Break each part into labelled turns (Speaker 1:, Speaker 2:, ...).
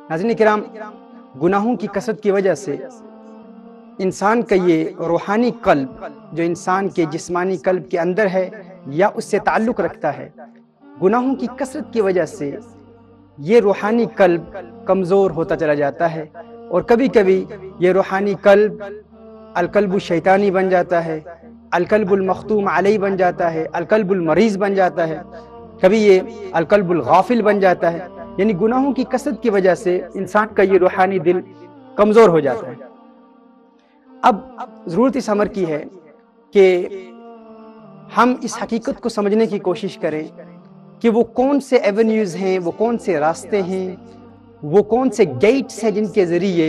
Speaker 1: ناظرین کرام، گناہوں کی کثرت کی وجہ سے انسان کا یہ روحانی قلب جو انسان کے جسمانی قلب کے اندر ہے یا اس سے تعلق رکھتا ہے، گناہوں کی کثرت کی وجہ سے یہ روحانی قلب کمزور ہوتا چلا جاتا ہے، اور کبھی کبھی یہ روحانی قلب القلب الشیطانی بن جاتا ہے، القلب المختوم علیہ بن جاتا ہے، القلب المریض بن جاتا ہے، کبھی یہ القلب الغافل بن جاتا ہے۔ یعنی گناہوں کی کثرت کی وجہ سے انسان کا یہ روحانی دل کمزور ہو جاتا ہے۔ اب ضرورت اس امر کی ہے کہ ہم اس حقیقت کو سمجھنے کی کوشش کریں کہ وہ کون سے ایونیوز ہیں، وہ کون سے راستے ہیں، وہ کون سے گیٹس ہیں جن کے ذریعے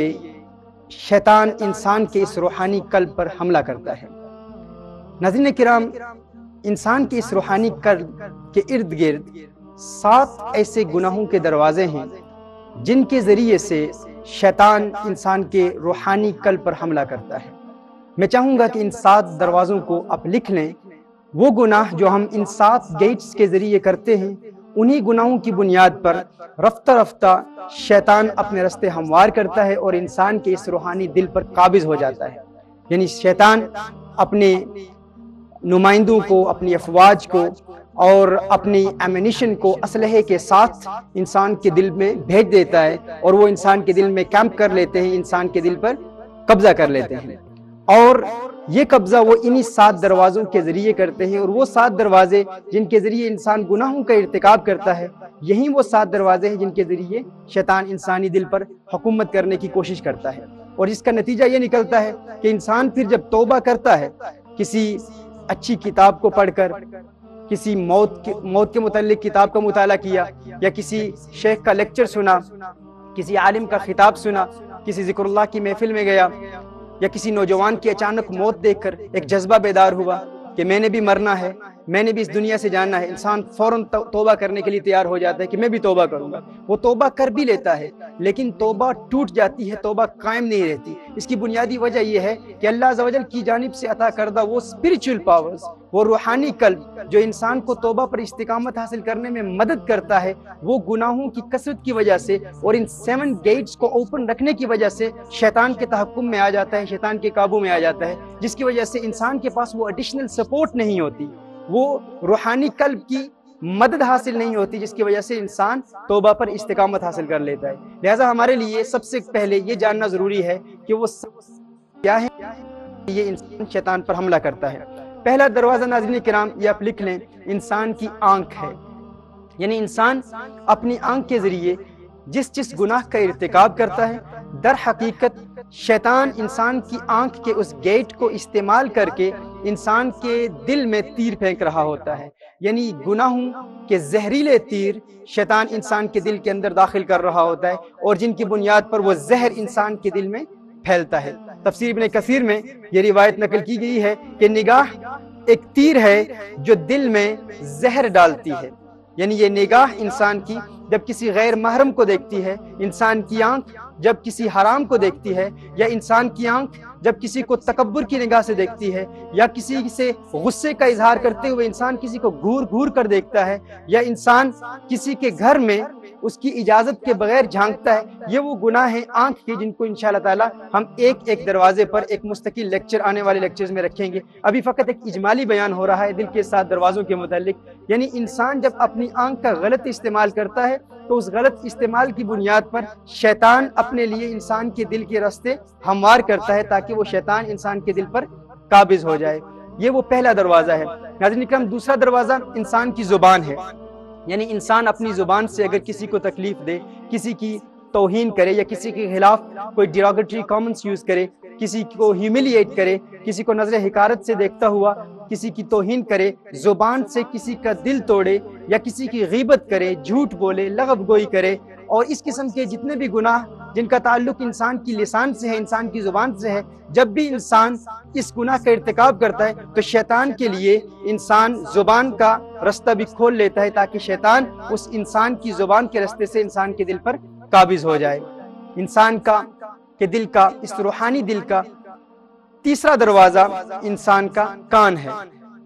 Speaker 1: شیطان انسان کے اس روحانی قلب پر حملہ کرتا ہے۔ ناظرین کرام، انسان کے اس روحانی قلب کے ارد گرد 7 ایسے گناہوں کے دروازے ہیں جن کے ذریعے سے شیطان انسان کے روحانی قلب پر حملہ کرتا ہے۔ میں چاہوں گا کہ ان 7 دروازوں کو آپ لکھ لیں۔ وہ گناہ جو ہم ان 7 گیٹس کے ذریعے کرتے ہیں، انہی گناہوں کی بنیاد پر رفتہ رفتہ شیطان اپنے رستے ہموار کرتا ہے اور انسان کے اس روحانی دل پر قابض ہو جاتا ہے۔ یعنی شیطان اپنے نمائندوں کو، اپنی افواج کو اور اپنی ایمونیشن کو اسلحے کے ساتھ انسان کے دل میں بھیج دیتا ہے، اور وہ انسان کے دل میں کیمپ کر لیتے ہیں، انسان کے دل پر قبضہ کر لیتے ہیں، اور یہ قبضہ وہ انہی 7 دروازوں کے ذریعے کرتے ہیں۔ اور وہ 7 دروازے جن کے ذریعے انسان گناہوں کا ارتکاب کرتا ہے، یہی وہ 7 دروازے ہیں جن کے ذریعے شیطان انسانی دل پر حکومت کرنے کی کوشش کرتا ہے۔ اور اس کا نتیجہ یہ نکلتا ہے کہ انسان پھر جب توبہ کرتا ہے، کسی اچھی کتاب کو پڑھ کر، کسی موت کے متعلق کتاب کا مطالعہ کیا، یا کسی شیخ کا لیکچر سنا، کسی عالم کا خطاب سنا، کسی ذکر اللہ کی محفل میں گیا، یا کسی نوجوان کی اچانک موت دیکھ کر ایک جذبہ بیدار ہوا کہ میں نے بھی مرنا ہے، میں نے بھی اس دنیا سے جانا ہے، انسان فوراً توبہ کرنے کے لیے تیار ہو جاتا ہے کہ میں بھی توبہ کروں گا۔ وہ توبہ کر بھی لیتا ہے، لیکن توبہ ٹوٹ جاتی ہے، توبہ قائم نہیں رہتی۔ اس کی بنیادی وجہ یہ ہے کہ اللہ عز و جل کی جانب سے عطا کردہ وہ اسپریچول پاورز، وہ روحانی قلب جو انسان کو توبہ پر استقامت حاصل کرنے میں مدد کرتا ہے، وہ گناہوں کی کثرت کی وجہ سے اور ان 7 گیٹس کو اوپن رکھنے کی وجہ سے شیطان کے تحکم میں آ جاتا ہے، شیطان کے قابو میں آ جاتا ہے، جس کی وجہ سے انسان کے پاس وہ ایڈیشنل سپورٹ نہیں ہوتی، وہ روحانی قلب کی مدد حاصل نہیں ہوتی، جس کی وجہ سے انسان توبہ پر استقامت حاصل کر لیتا ہے۔ لہٰذا ہمارے لیے سب سے پہلے یہ جاننا ضروری ہے کہ وہ کیا ہے، یہ انسان شیطان پر حملہ کرتا ہے۔ پہلا دروازہ ناظرین کرام، یہ آپ لکھ لیں، انسان کی آنکھ ہے۔ یعنی انسان اپنی آنکھ کے ذریعے جس گناہ کا ارتکاب کرتا ہے، در حقیقت شیطان انسان کی آنکھ کے اس گیٹ کو استعمال کر کے انسان کے دل میں تیر پھینک رہا ہوتا ہے۔ یعنی گناہوں کے زہریلے تیر شیطان انسان کے دل کے اندر داخل کر رہا ہوتا ہے، اور جن کی بنیاد پر وہ زہر انسان کے دل میں پھیلتا ہے۔ تفسیر ابن کثیر میں یہ روایت نقل کی گئی ہے کہ نگاہ ایک تیر ہے جو دل میں زہر ڈالتی ہے۔ یعنی یہ نگاہ انسان کی جب کسی غیر محرم کو دیکھتی ہے، انسان کی آنکھ جب کسی حرام کو دیکھتی ہے، یا انسان کی آنکھ جب کسی کو تکبر کی نگاہ سے دیکھتی ہے، یا کسی سے غصے کا اظہار کرتے ہوئے انسان کسی کو گھور گھور کر دیکھتا ہے، یا انسان کسی کے گھر میں اس کی اجازت کے بغیر جھانکتا ہے، یہ وہ گناہ ہیں آنکھ کے، جن کو انشاءاللہ تعالی ہم ایک دروازے پر ایک مستقل لیکچر آنے والے لیکچرز میں رکھیں گے۔ ابھی فقط ایک اجمالی بیان ہو رہا ہے دل کے 7 دروازوں کے متعلق۔ یعنی انسان جب اپنی آنکھ کا غلط استعمال کرتا ہے، تو اس غلط استعمال کی بنیاد پر شیطان اپنے لیے انسان کے دل کے راستے ہموار کرتا ہے، تاکہ وہ شیطان انسان کے دل پر قابض ہو جائے۔ یہ وہ پہلا دروازہ ہے۔ ناظرین کرام، دوسرا دروازہ انسان کی زبان ہے۔ یعنی انسان اپنی زبان سے اگر کسی کو تکلیف دے، کسی کی توہین کرے، یا کسی کے خلاف کوئی ڈیراگیٹری کامنٹس یوز کرے، کسی کو ہیوملیٹ کرے، کسی کو نظر حقارت سے دیکھتا ہوا کسی کی توہین کرے، زبان سے کسی کا دل توڑے، یا کسی کی غیبت کرے، جھوٹ بولے، لغو گوئی کرے، اور اس قسم کے جتنے بھی گناہ جن کا تعلق انسان کی لسان سے ہے، انسان کی زبان سے ہے، جب بھی انسان اس گناہ کا ارتکاب کرتا ہے تو شیطان کے لیے انسان زبان کا رستہ بھی کھول لیتا ہے، تاکہ شیطان اس انسان کی زبان کے رستے سے انسان کے دل پر قابض ہو جائے۔ انسان کے دل کا، اس روحانی دل کا تیسرا دروازہ انسان کا کان ہے۔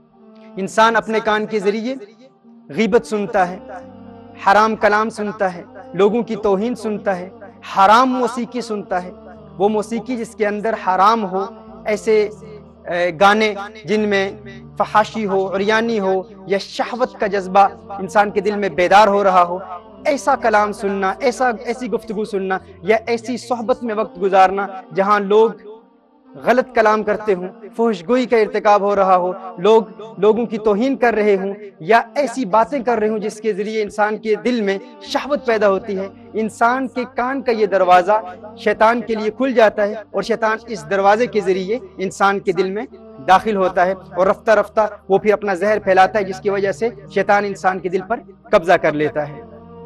Speaker 1: انسان اپنے کان کے ذریعے غیبت سنتا ہے، حرام کلام سنتا ہے، لوگوں کی توہین سنتا ہے، حرام موسیقی سنتا ہے، وہ موسیقی جس کے اندر حرام ہو، ایسے گانے جن میں فحاشی ہو، عریانی ہو، یا شہوت کا جذبہ انسان کے دل میں بیدار ہو رہا ہو، ایسا کلام سننا، ایسی گفتگو سننا، یا ایسی صحبت میں وقت گزارنا جہاں لوگ غلط کلام کرتے ہوں، فحش گوئی کا ارتکاب ہو رہا ہو، لوگوں کی توہین کر رہے ہوں، یا ایسی باتیں کر رہے ہوں جس کے ذریعے انسان کے دل میں شہوت پیدا ہوتی ہے، انسان کے کان کا یہ دروازہ شیطان کے لیے کھل جاتا ہے، اور شیطان اس دروازے کے ذریعے انسان کے دل میں داخل ہوتا ہے، اور رفتہ رفتہ وہ پھر اپنا زہر پھیلاتا ہے، جس کی وجہ سے شیطان انسان کے دل پر قبضہ کر لیتا ہے۔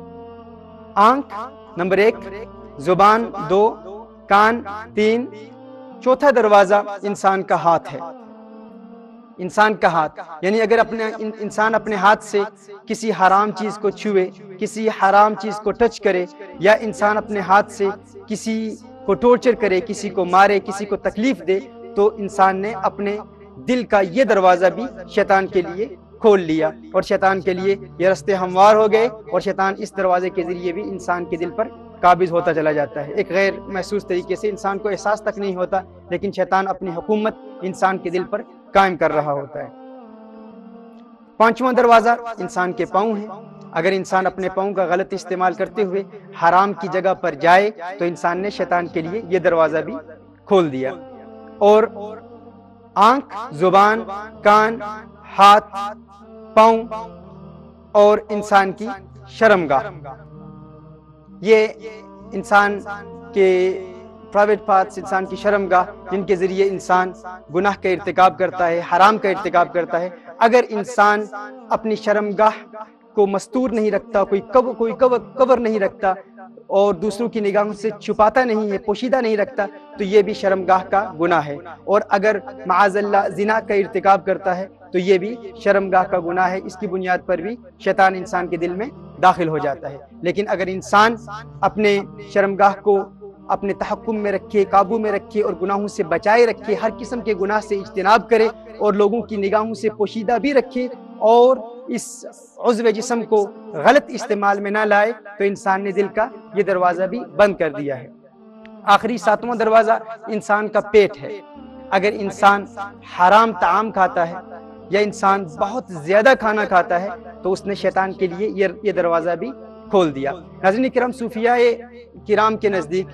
Speaker 1: آنکھ نمبر 1، زبان 2، کان 3، چوتھا دروازہ انسان کا ہاتھ ہے۔ انسان کا ہاتھ، یعنی اگر انسان اپنے ہاتھ سے کسی حرام چیز کو چھوئے، کسی حرام چیز کو ٹچ کرے، یا انسان اپنے ہاتھ سے کسی کو ٹورچر کرے، کسی کو مارے، کسی کو تکلیف دے، تو انسان نے اپنے دل کا یہ دروازہ بھی شیطان کے لیے کھول لیا، اور شیطان کے لیے یہ رستے ہموار ہو گئے، اور شیطان اس دروازے کے ذریعے بھی انسان کے دل پر قابض ہوتا چلا جاتا ہے۔ ایک غیر محسوس طریقے سے انسان کو احساس تک نہیں ہوتا، لیکن شیطان اپنی حکومت انسان کے دل پر قائم کر رہا ہوتا ہے۔ پانچواں دروازہ انسان کے پاؤں ہیں۔ اگر انسان اپنے پاؤں کا غلط استعمال کرتے ہوئے حرام کی جگہ پر جائے تو انسان نے شیطان کے لیے یہ دروازہ بھی کھول دیا۔ اور آنکھ، زبان، کان، ہاتھ، پاؤں اور انسان کی شرمگاہ، یہ انسان کے پرائیویٹ پارٹس، انسان کی شرمگاہ، جن کے ذریعے انسان گناہ کا ارتکاب کرتا ہے، حرام کا ارتکاب کرتا ہے۔ اگر انسان اپنی شرمگاہ کو مستور نہیں رکھتا، کوئی کور نہیں رکھتا، اور دوسروں کی نگاہوں سے چھپاتا نہیں ہے، پوشیدہ نہیں رکھتا، تو یہ بھی شرمگاہ کا گناہ ہے۔ اور اگر معاذ اللہ زنا کا ارتکاب کرتا ہے تو یہ بھی شرمگاہ کا گناہ ہے۔ اس کی بنیاد پر بھی شیطان انسان کے دل میں داخل ہو جاتا ہے۔ لیکن اگر انسان اپنے شرمگاہ کو اپنے تحکم میں رکھے، قابو میں رکھے، اور گناہوں سے بچائے رکھے، ہر قسم کے گناہ سے اجتناب کرے، اور لوگوں کی نگاہوں سے پوشیدہ بھی رکھے، اور اس عضو جسم کو غلط استعمال میں نہ لائے، تو انسان نے دل کا یہ دروازہ بھی بند کر دیا ہے۔ آخری ساتواں دروازہ انسان کا پیٹ ہے۔ اگر انسان حرام طعام کھاتا ہے، یا انسان بہت زیادہ کھانا کھاتا ہے، تو اس نے شیطان کے لیے یہ دروازہ بھی کھول دیا۔ ناظرین کرام، صوفیاء کرام کے نزدیک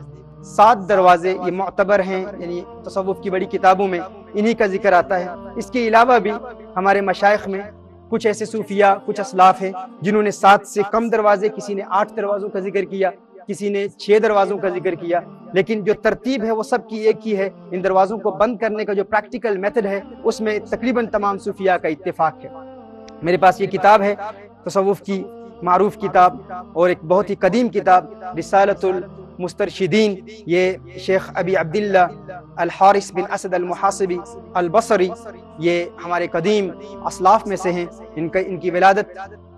Speaker 1: 7 دروازے یہ معتبر ہیں، یعنی تصوف کی بڑی کتابوں میں انہی کا ذکر آتا ہے۔ اس کے علاوہ بھی ہمارے مشائخ میں کچھ ایسے صوفیاء، کچھ اسلاف ہیں جنہوں نے 7 سے کم دروازے، کسی نے 8 دروازوں کا ذکر کیا، کسی نے 6 دروازوں کا ذکر کیا، لیکن جو ترتیب ہے وہ سب کی ایک ہی ہے۔ ان دروازوں کو بند کرنے کا جو پریکٹیکل میتھڈ ہے، اس میں تقریباً تمام صوفیاء کا اتفاق ہے۔ میرے پاس یہ کتاب ہے، تصوف کی معروف کتاب اور ایک بہت ہی قدیم کتاب، رسالۃ المسترشدین، یہ شیخ ابی عبداللہ الحارث بن اسد المحاسبی البصری، یہ ہمارے قدیم اسلاف میں سے ہیں۔ ان کی ولادت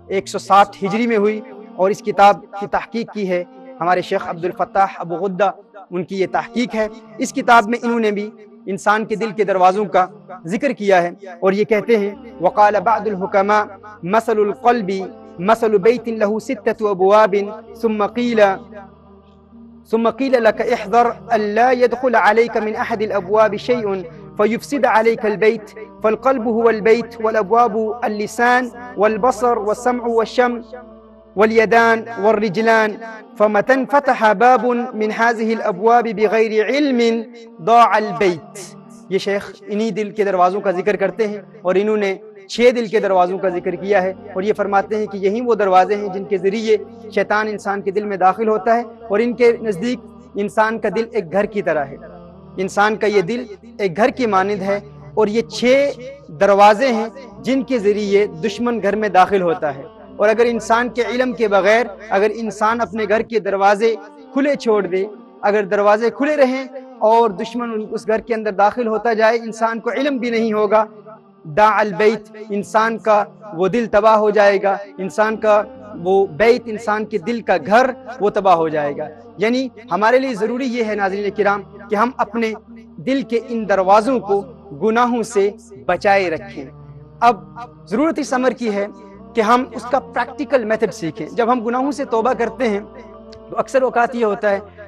Speaker 1: 160 ہجری میں ہوئی، اور اس کتاب کی تحقیق کی ہے ہمارے شیخ عبد الفتاح ابو غدہ، ان کی یہ تحقیق ہے۔ اس کتاب میں انہوں نے بھی انسان کے دل کے دروازوں کا ذکر کیا ہے، اور یہ کہتے ہیں وقال بعض الحکماء مثل القلب مثل بیت له 6 ابواب ثم قيل لك احذر الا يدخل عليك من احد الابواب شيء فيفسد عليك البيت فالقلب هو البيت والابواب اللسان والبصر والسمع والشم واليدان والرجلان فمتى انفتح باب من هذه الابواب بغير علم ضاع البيت۔ یہ شیخ انہی دل کے دروازوں کا ذکر کرتے ہیں، اور انہوں نے 6 دل کے دروازوں کا ذکر کیا ہے، اور یہ فرماتے ہیں کہ یہی وہ دروازے ہیں جن کے ذریعے شیطان انسان کے دل میں داخل ہوتا ہے، اور ان کے نزدیک انسان کا دل ایک گھر کی طرح ہے۔ انسان کا یہ دل ایک گھر کی مانند ہے، اور یہ 6 دروازے ہیں جن کے ذریعے دشمن گھر میں داخل ہوتا ہے۔ اور اگر انسان کے علم کے بغیر اگر انسان اپنے گھر کے دروازے کھلے چھوڑ دے، اگر دروازے کھلے رہیں اور دشمن اس گھر کے اندر داخل ہوتا جائے، انسان کو علم بھی نہیں ہوگا، داع البیت، انسان کا وہ دل تباہ ہو جائے گا، انسان کا وہ بیت، انسان کے دل کا گھر، وہ تباہ ہو جائے گا۔ یعنی ہمارے لیے ضروری یہ ہے ناظرین کرام کہ ہم اپنے دل کے ان دروازوں کو گناہوں سے بچائے رکھیں۔ اب ضرورت اس امر کی ہے کہ ہم اس کا پریکٹیکل میتھڈ سیکھیں۔ جب ہم گناہوں سے توبہ کرتے ہیں تو اکثر اوقات یہ ہوتا ہے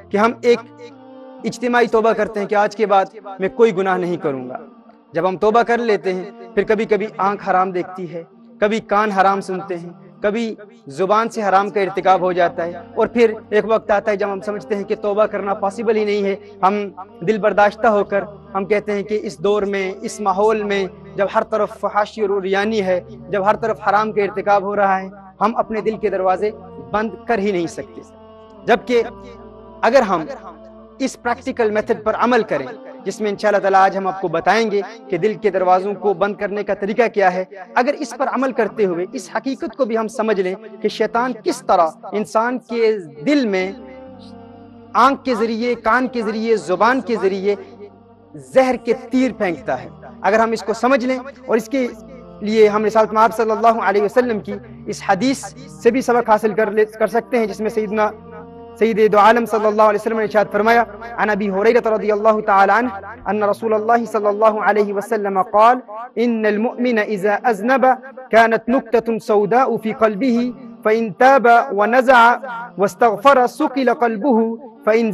Speaker 1: کہ ہم ایک اجتماعی توبہ کرتے ہیں کہ آج کے بعد میں کوئی گناہ نہیں کروں گا۔ جب ہم توبہ کر لیتے ہیں پھر کبھی کبھی آنکھ حرام دیکھتی ہے، کبھی کان حرام سنتے ہیں، کبھی زبان سے حرام کا ارتکاب ہو جاتا ہے، اور پھر ایک وقت آتا ہے جب ہم سمجھتے ہیں کہ توبہ کرنا پاسبل ہی نہیں ہے، ہم دل برداشتہ ہو کر ہم کہتے ہیں کہ اس دور میں، اس ماحول میں جب ہر طرف فحاشی اور عریانی ہے، جب ہر طرف حرام کا ارتکاب ہو رہا ہے، ہم اپنے دل کے دروازے بند کر ہی نہیں سکتے۔ جبکہ اگر ہم اس پریکٹیکل میتھڈ پر عمل کریں، جس میں انشاءاللہ تعالی آج ہم آپ کو بتائیں گے کہ دل کے دروازوں کو بند کرنے کا طریقہ کیا ہے، اگر اس پر عمل کرتے ہوئے اس حقیقت کو بھی ہم سمجھ لیں کہ شیطان کس طرح انسان کے دل میں آنکھ کے ذریعے، کان کے ذریعے، زبان کے ذریعے زہر کے تیر پھینکتا ہے، اگر ہم اس کو سمجھ لیں اور اس کے لیے ہم رسالت مآب صلی اللہ علیہ وسلم کی اس حدیث سے بھی سبق حاصل کر سکتے ہیں، جس میں سید دو عالم صلی اللہ علیہ وسلم نے ارشاد فرمایا: عن ابی ہریرہ رضی اللہ تعالی عنہ ان رسول اللہ صلی اللہ علیہ وسلم قال: ان المؤمن اذا اذنب كانت نكتة سوداء في قلبه فإن تاب ونزع واستغفر سقل قلبه فإن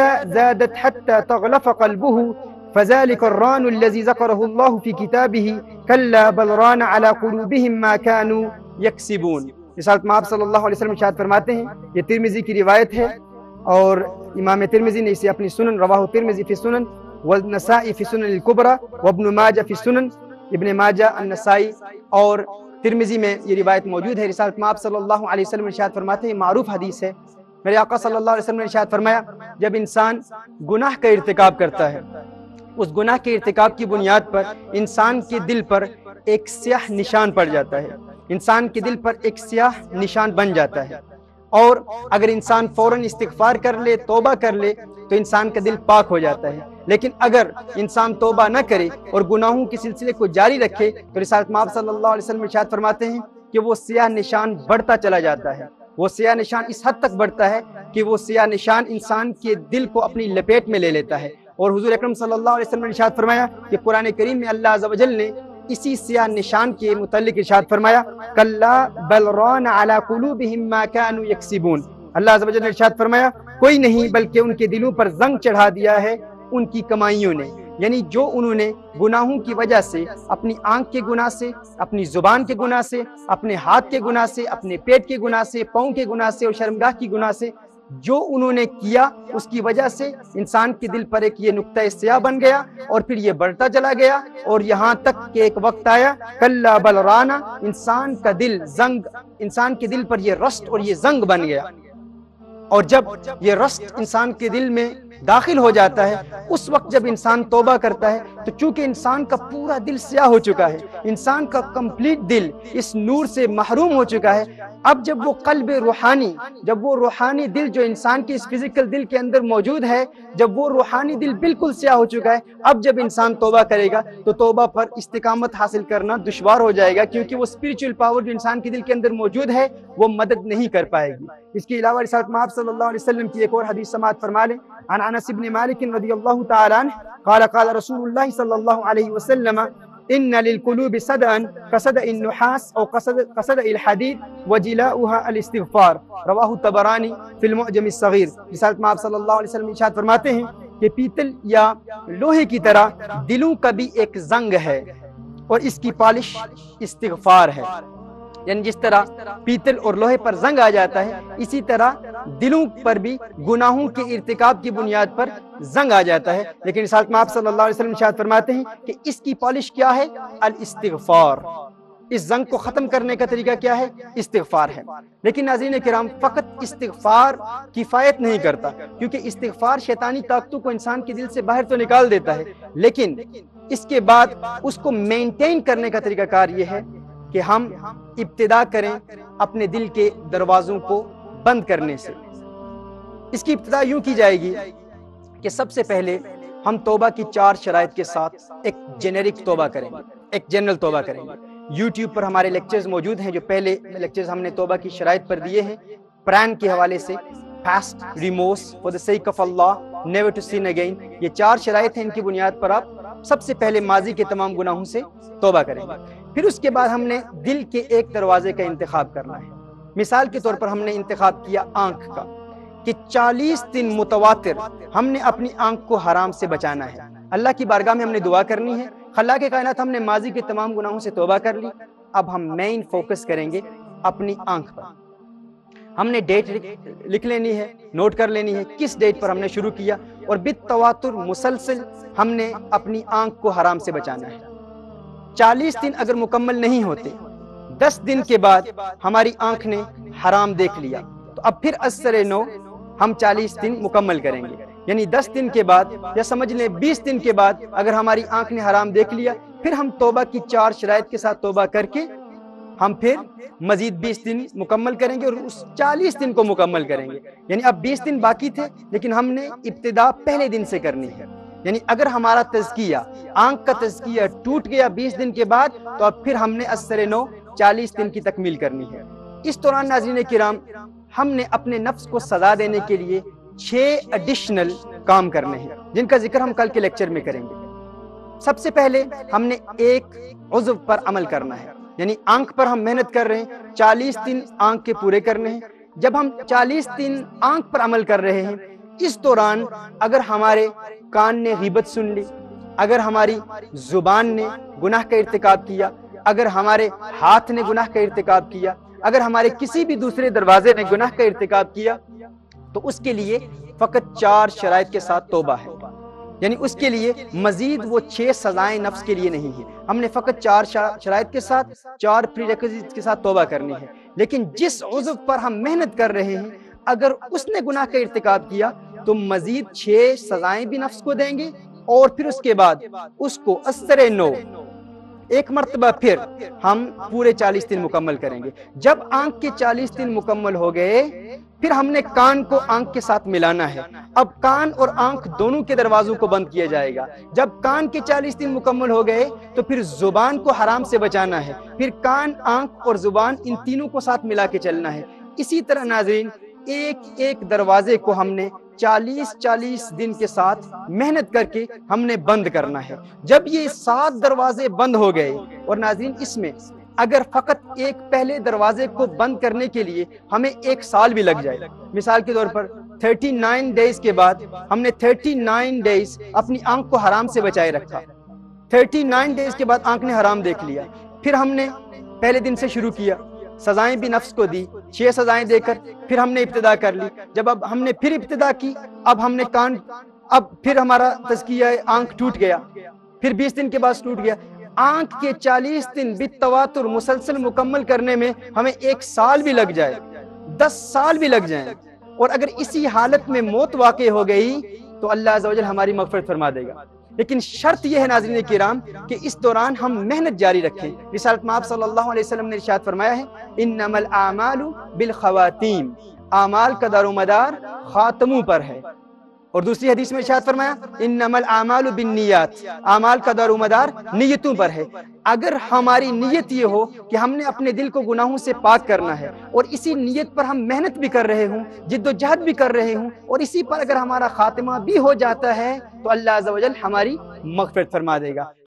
Speaker 1: زادت حتى تغلف قلبه فذلك الران الذي ذكره الله في كتابه كلا بل ران على قلوبهم ما كانوا يكسبون۔ رسالت مآب صلی اللہ علیہ وسلم ارشاد فرماتے ہیں، یہ ترمذی کی روایت ہے اور امام ترمذی نے اسے اپنی سنن رواہ ترمذی فی سنن والنسائی فی سنن الکبریٰ وابن ماجہ فی سنن، ابن ماجہ، النسائی اور ترمذی میں یہ روایت موجود ہے۔ رسالت مآب صلی اللہ علیہ وسلم ارشاد فرماتے ہیں، معروف حدیث ہے، میرے آقا صلی اللہ علیہ وسلم نے ارشاد فرمایا: جب انسان گناہ کا ارتکاب کرتا ہے، اس گناہ کے ارتکاب کی بنیاد پر انسان کے دل پر ایک سیاہ نشان پڑ جاتا ہے، انسان کے دل پر ایک سیاہ نشان بن جاتا ہے، اور اگر انسان فوراً استغفار کر لے، توبہ کر لے تو انسان کا دل پاک ہو جاتا ہے۔ لیکن اگر انسان توبہ نہ کرے اور گناہوں کے سلسلے کو جاری رکھے تو رسالت مآب صلی اللہ علیہ وسلم ارشاد فرماتے ہیں کہ وہ سیاہ نشان بڑھتا چلا جاتا ہے، وہ سیاہ نشان اس حد تک بڑھتا ہے کہ وہ سیاہ نشان انسان کے دل کو اپنی لپیٹ میں لے لیتا ہے۔ اور حضور اکرم صلی اللہ علیہ وسلم نے ارشاد فرمایا کہ قرآن کریم میں اللہ عز و جل نے اسی سیاہ نشان کے متعلق ارشاد فرمایا: کلا بل ران علی قلوبہم ما كانوا یکسبون۔ اللہ عز و جل نے ارشاد فرمایا، کوئی نہیں بلکہ ان کے دلوں پر زنگ چڑھا دیا ہے ان کی کمائیوں نے، یعنی جو انہوں نے گناہوں کی وجہ سے، اپنی آنکھ کے گناہ سے، اپنی زبان کے گناہ سے، اپنے ہاتھ کے گناہ سے، اپنے پیٹ کے گناہ سے، پاؤں کے گناہ سے اور شرمگاہ کی گناہ سے جو انہوں نے کیا، اس کی وجہ سے انسان کے دل پر ایک یہ نقطہ سیاہ بن گیا اور پھر یہ بڑھتا چلا گیا، اور یہاں تک کہ ایک وقت آیا کلا بل رانا، انسان کے دل پر یہ رسٹ اور یہ زنگ بن گیا۔ اور جب یہ رسٹ انسان کے دل میں داخل ہو جاتا ہے، اس وقت جب انسان توبہ کرتا ہے تو چونکہ انسان کا پورا دل سیاہ ہو چکا ہے، انسان کا کمپلیٹ دل اس نور سے محروم ہو چکا ہے، اب جب وہ قلب روحانی، جب وہ روحانی دل جو انسان کے اس فزیکل دل کے اندر موجود ہے، جب وہ روحانی دل بالکل سیاہ ہو چکا ہے، اب جب انسان توبہ کرے گا تو توبہ پر استقامت حاصل کرنا دشوار ہو جائے گا، کیونکہ وہ اسپریچول پاور جو انسان کے دل کے اندر موجود ہے وہ مدد نہیں کر پائے گی۔ اس کے علاوہ رسالت مآب صلی اللہ علیہ وسلم کی ایک اور حدیث سماعت فرما لیں، عن انس بن مالک رضی اللہ تعالی عنہ قال قال رسول اللہ صلی اللہ علیہ وسلم: ان للقلوب صدأ كصدأ النحاس او كصدأ الحديد وجلاؤها الاستغفار، رواہ الطبرانی فی المعجم الصغیر۔ رسالت مآب صلی اللہ علیہ وسلم ارشاد فرماتے ہیں کہ پیتل یا لوہے کی طرح دلوں کا بھی ایک زنگ ہے اور اس کی پالش استغفار ہے، یعنی جس طرح پیتل اور لوہے پر زنگ آ جاتا ہے، اسی طرح دلوں پر بھی گناہوں کے ارتکاب کی بنیاد پر زنگ آ جاتا ہے۔ لیکن رسالت مآب صلی اللہ علیہ وسلم ارشاد فرماتے ہیں کہ اس کی پالش کیا ہے؟ الاستغفار۔ اس زنگ کو ختم کرنے کا طریقہ کیا ہے؟ استغفار ہے۔ لیکن ناظرین کرام، فقط استغفار کفایت نہیں کرتا، کیونکہ استغفار شیطانی طاقتوں کو انسان کے دل سے باہر تو نکال دیتا ہے، لیکن اس کے بعد اس کو مینٹین کرنے کا طریقہ کار یہ ہے کہ ہم ابتدا کریں اپنے دل کے دروازوں کو بند کرنے سے۔ اس کی ابتدا یوں کی جائے گی کہ سب سے پہلے ہم توبہ کی 4 شرائط کے ساتھ ایک جنیرک توبہ کریں گے، ایک جنرل توبہ کریں گے۔ یوٹیوب پر ہمارے لیکچرز موجود ہیں، جو پہلے لیکچرز ہم نے توبہ کی شرائط پر دیے ہیں، پران کے حوالے سے، fast, remorse, for the sake of Allah, never to sin again, یہ 4 شرائط ہیں، ان کی بنیاد پر آپ سب سے پہلے ماضی کے تمام گناہوں سے توبہ کریں گے۔ پھر اس کے بعد ہم نے دل کے ایک دروازے کا انتخاب کرنا ہے۔ مثال کے طور پر ہم نے انتخاب کیا آنکھ کا، کہ 40 دن متواتر ہم نے اپنی آنکھ کو حرام سے بچانا ہے۔ اللہ کی بارگاہ میں ہم نے دعا کرنی ہے، خلاق کائنات ہم نے ماضی کے تمام گناہوں سے توبہ کر لی، اب ہم مین فوکس کریں گے اپنی آنکھ پر۔ ہم نے ڈیٹ لکھ لینی ہے، نوٹ کر لینی ہے کس ڈیٹ پر ہم نے شروع کیا، اور بالتواتر مسلسل ہم نے اپنی آنکھ کو حرام سے بچانا ہے۔ 40 دن اگر مکمل نہیں ہوتے، 10 دن کے بعد ہماری آنکھ نے حرام دیکھ لیا، تو اب پھر اثر نو ہم 40 دن مکمل کریں گے، یعنی 10 دن کے بعد یا سمجھ لیں 20 دن کے بعد اگر ہماری آنکھ نے حرام دیکھ لیا، پھر ہم توبہ کی 4 شرائط کے ساتھ توبہ کر کے ہم پھر مزید 20 دن مکمل کریں گے اور اس 40 دن کو مکمل کریں گے۔ یعنی اب 20 دن باقی تھے، لیکن ہم نے ابتدا پہلے دن سے کرنی ہے۔ یعنی اگر ہمارا تزکیہ، آنکھ کا تزکیہ ٹوٹ گیا 20 دن کے بعد، تو اب پھر ہم نے اثر نو 40 دن کی تکمیل کرنی ہے۔ اس دوران ناظرین کرام ہم نے اپنے نفس کو سزا دینے کے لیے 6 ایڈیشنل کام کرنے ہیں، جن کا ذکر ہم کل کے لیکچر میں کریں گے۔ سب سے پہلے ہم نے ایک عضو پر عمل کرنا ہے، یعنی آنکھ پر ہم محنت کر رہے ہیں، 40 دن آنکھ کے پورے کرنے ہیں۔ جب ہم 40 دن آنکھ پر عمل کر رہے ہیں، اس دوران اگر ہمارے کان نے غیبت سن لی، اگر ہماری زبان نے گناہ کا ارتکاب کیا، اگر ہمارے ہاتھ نے گناہ کا ارتکاب کیا، اگر ہمارے کسی بھی دوسرے دروازے نے گناہ کا ارتکاب کیا، تو اس کے لیے فقط 4 شرائط کے ساتھ توبہ ہے۔ یعنی اس کے لیے مزید وہ 6 سزائیں نفس کے لیے نہیں ہیں، ہم نے فقط 4 شرائط کے ساتھ، 4 پری ریکوزیٹس کے ساتھ توبہ کرنی ہے۔ لیکن جس عضو پر ہم محنت کر رہے ہیں، اگر اس نے گناہ کا ارتکاب کیا تو مزید 6 سزائیں بھی نفس کو دیں گے، اور پھر اس کے بعد اس کو اثر نو ایک مرتبہ پھر ہم پورے 40 دن مکمل کریں گے۔ جب آنکھ کے 40 دن مکمل ہو گئے، پھر ہم نے کان کو آنکھ کے ساتھ ملانا ہے۔ اب کان اور آنکھ دونوں کے دروازوں کو بند کیا جائے گا۔ جب کان کے 40 دن مکمل ہو گئے تو پھر زبان کو حرام سے بچانا ہے، پھر کان، آنکھ اور زبان ان تینوں کو ساتھ ملا کے چلنا ہے۔ اسی طرح ناظرین ایک ایک دروازے کو ہم نے 40 دن کے ساتھ محنت کر کے ہم نے بند کرنا ہے۔ جب یہ 7 دروازے بند ہو گئے، اور ناظرین اس میں اگر فقط ایک پہلے دروازے کو بند کرنے کے لیے ہمیں 1 سال بھی لگ جائے، مثال کے طور پر 39 ڈیز کے بعد ہم نے 39 ڈیز اپنی آنکھ کو حرام سے بچائے رکھا، 39 ڈیز کے بعد آنکھ نے حرام دیکھ لیا، پھر ہم نے پہلے دن سے شروع کیا، سزائیں بھی نفس کو دی، 6 سزائیں دے کر پھر ہم نے ابتدا کر لی۔ جب اب ہم نے پھر ابتدا کی، اب ہم نے اب پھر ہمارا تزکیہ آنکھ ٹوٹ گیا، پھر 20 دن کے بعد ٹوٹ گیا۔ آنکھ کے 40 دن بالتواتر مسلسل مکمل کرنے میں ہمیں 1 سال بھی لگ جائے، 10 سال بھی لگ جائیں، اور اگر اسی حالت میں موت واقع ہو گئی تو اللہ عز و جل ہماری مغفرت فرما دے گا۔ لیکن شرط یہ ہے ناظرین کرام کہ اس دوران ہم محنت جاری رکھیں۔ رسالت مآب صلی اللہ علیہ وسلم نے ارشاد فرمایا ہے، انما الاعمال بالخواتیم، اعمال کا دار و مدار خاتموں پر ہے۔ اور دوسری حدیث میں ارشاد فرمایا، انما الاعمال بالنیات، اعمال کا دار و مدار نیتوں پر ہے۔ اگر ہماری نیت یہ ہو کہ ہم نے اپنے دل کو گناہوں سے پاک کرنا ہے، اور اسی نیت پر ہم محنت بھی کر رہے ہوں، جد و جہد بھی کر رہے ہوں، اور اسی پر اگر ہمارا خاتمہ بھی ہو جاتا ہے تو اللہ عز و جل ہماری مغفرت فرما دے گا۔